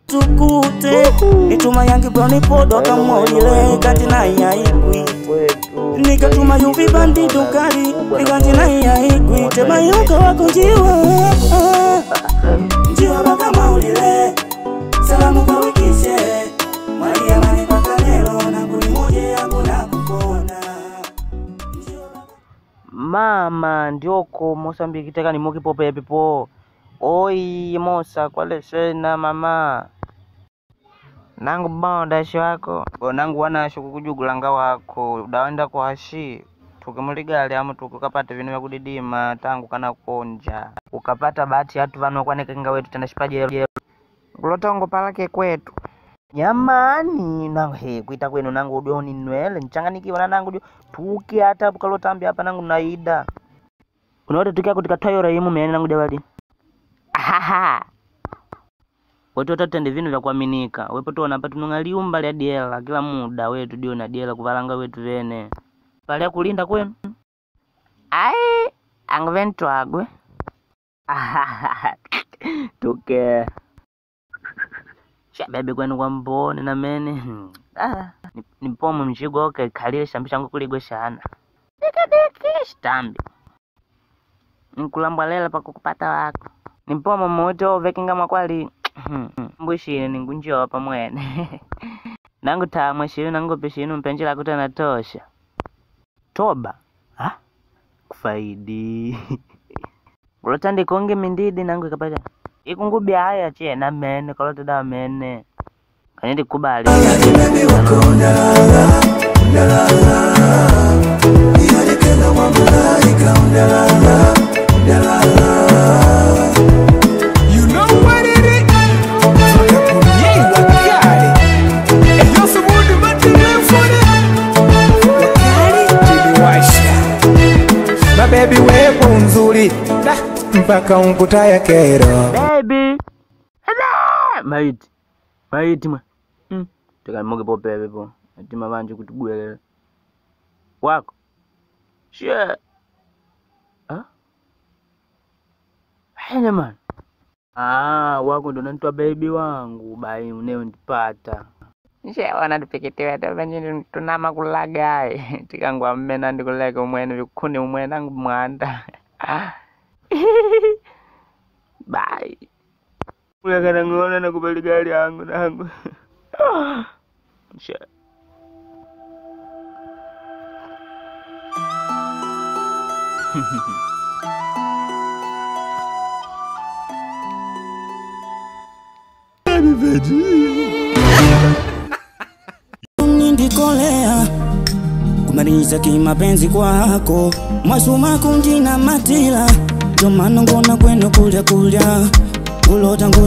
tukute nituma yangi brownie podo kamolile kanti na yaigwi nikatuma yuvi bandi dukari kanti na yaigwi tema yuka wako njiwa baka maulile salamu kwa wikishe Maria mani baka lelo nangu ni moje yangu na kukona mama ndioko Mosambiki teka ni moki pope pipo oi mosa kwale sena mama nangu bonda shwako nangu wana shukukujugulanga wako udawenda kwa hashi tukimuligali amu tukukapata vinu vya kudidima tangu kana konja ukapata bahati hatu vanu wakwaneka wetu tenda shipaje kulotongo palake kwetu Nyamani nangu kuita kwenu nangu udioni nwele nchanganikiwa na nangu tuki hata bukalotambi hapa nangu naida unawote tukia kutika toyora imu mene nangu jawali ahaha wetu watatende vinu vya kuaminika wepo tu wanapatu nungaliumba lia diela kila muda wetu dio na diela kuvalanga wetu vene palia kulinda kwenu ai anguventu agwe ahaha tuke Bebe kwenu kwa mbone na mene nipomo mchigo oke kalile shambi kuligwe shana deke shitambi nkulambwa lela pa kukupata wako nipomo moto vekinga makwali mbwishine ningunjio wapa mwene nangu tamwe shinu nangu peshinu mpenjila kutana tosha toba kufaidi ulotandi konge mindidi nangu kapata ikungubi haya chie na mene kolote da mene kanyedi kubali Baby wewe nzuri mpaka unkutaya kero baby maiti mwa teka moge pope pepo atima banje kutugwelele wako shit hene man wako ndo nanitwa baby wangu bai uneo ndipata nje wana dipikitiwa to banje tunama kulagai tikangwa mmena ndikuleka umwene vikuni umwene nangu mwanda bye ulekana ngona na kubali gari yangu nangu shit Nindikolea kumaliza kimapenzi kwako Mwasuma kunjina matila Jomano ngona kwenu kulya kulya Ulotangu